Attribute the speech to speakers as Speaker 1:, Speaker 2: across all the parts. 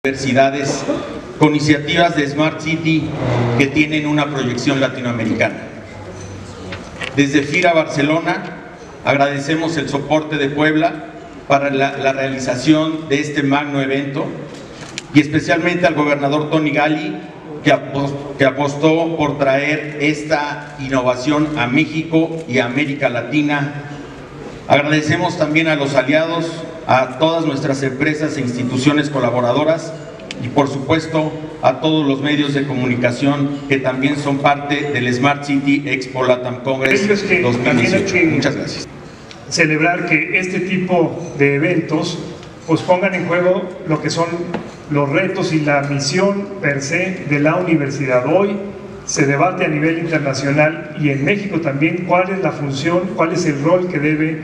Speaker 1: universidades con iniciativas de Smart City que tienen una proyección latinoamericana. Desde FIRA Barcelona agradecemos el soporte de Puebla para la realización de este magno evento y especialmente al gobernador Tony Gali que apostó por traer esta innovación a México y a América Latina. Agradecemos también a los aliados, a todas nuestras empresas e instituciones colaboradoras y por supuesto a todos los medios de comunicación que también son parte del Smart City Expo Latam Congress 2018. Muchas gracias.
Speaker 2: Celebrar que este tipo de eventos pues pongan en juego lo que son los retos y la misión per se de la universidad. Hoy se debate a nivel internacional y en México también cuál es la función, cuál es el rol que debe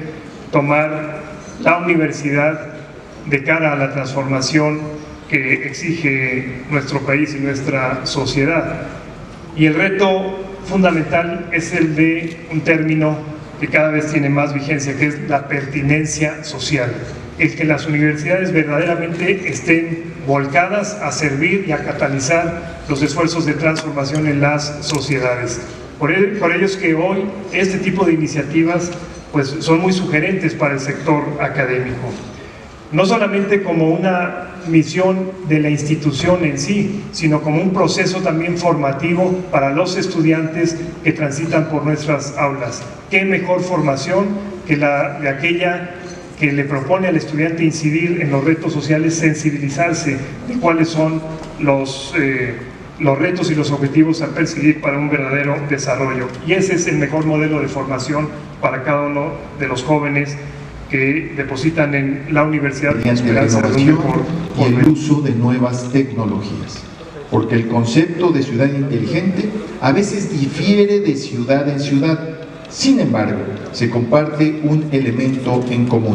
Speaker 2: tomar la universidad de cara a la transformación que exige nuestro país y nuestra sociedad. Y el reto fundamental es el de un término que cada vez tiene más vigencia, que es la pertinencia social. El que las universidades verdaderamente estén volcadas a servir y a catalizar los esfuerzos de transformación en las sociedades. Por ello es que hoy este tipo de iniciativas pues, son muy sugerentes para el sector académico. No solamente como una misión de la institución en sí, sino como un proceso también formativo para los estudiantes que transitan por nuestras aulas. ¿Qué mejor formación que la de aquella que le propone al estudiante incidir en los retos sociales, sensibilizarse de cuáles son los retos y los objetivos a perseguir para un verdadero desarrollo? Y ese es el mejor modelo de formación para cada uno de los jóvenes que depositan en la universidad
Speaker 3: mediante la innovación y el uso de nuevas tecnologías, porque el concepto de ciudad inteligente a veces difiere de ciudad en ciudad. Sin embargo, se comparte un elemento en común: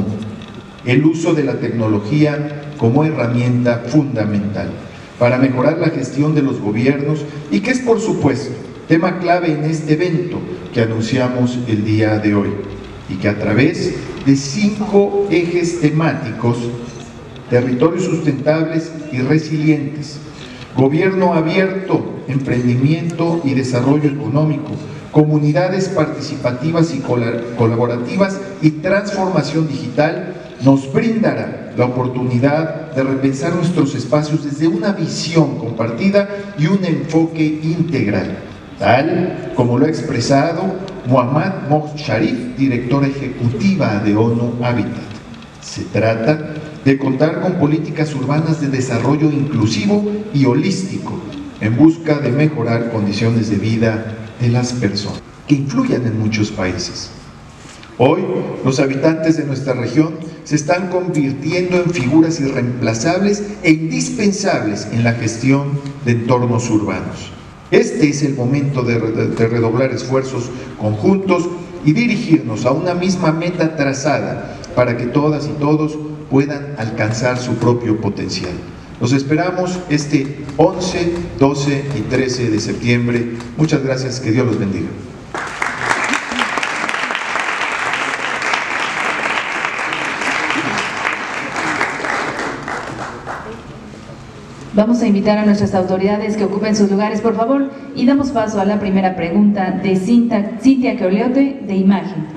Speaker 3: el uso de la tecnología como herramienta fundamental para mejorar la gestión de los gobiernos y que es, por supuesto, tema clave en este evento que anunciamos el día de hoy y que a través de 5 ejes temáticos: territorios sustentables y resilientes, gobierno abierto, emprendimiento y desarrollo económico, comunidades participativas y colaborativas y transformación digital, nos brindará la oportunidad de repensar nuestros espacios desde una visión compartida y un enfoque integral, tal como lo ha expresado Muhammad Mohd-Sharif, directora ejecutiva de ONU Habitat. Se trata de contar con políticas urbanas de desarrollo inclusivo y holístico en busca de mejorar condiciones de vida de las personas, que influyan en muchos países. Hoy, los habitantes de nuestra región se están convirtiendo en figuras irreemplazables e indispensables en la gestión de entornos urbanos. Este es el momento de redoblar esfuerzos conjuntos y dirigirnos a una misma meta trazada para que todas y todos puedan alcanzar su propio potencial. Los esperamos este 11, 12 y 13 de septiembre. Muchas gracias, que Dios los bendiga.
Speaker 4: Vamos a invitar a nuestras autoridades que ocupen sus lugares, por favor, y damos paso a la primera pregunta de Cintia Queoliote, de Imagen.